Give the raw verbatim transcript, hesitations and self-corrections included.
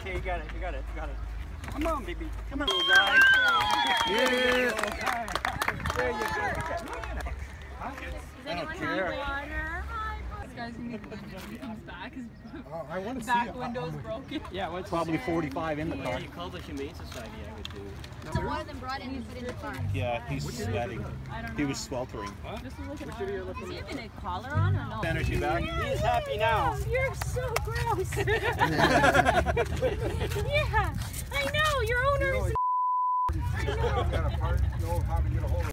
Okay, you got it, you got it, you got it. Come on, baby. Come on, little guy. Yeah. There you go. Huh? Does anyone have water? Hi, this guy's gonna be when he comes back. His Oh, I want to see back it. window's broken. Yeah, well, it's probably forty-five in the car. You call the Humane Society, I would do. So one of them brought in and put in the car. Yeah, he's sweating. I don't know. He was sweltering. Huh? Just looking at him. Is he even a collar on or no? Energy back. He is happy now. Oh, you're so gross. Yeah, I know. Your owner's. Got a part, know how to get a hold of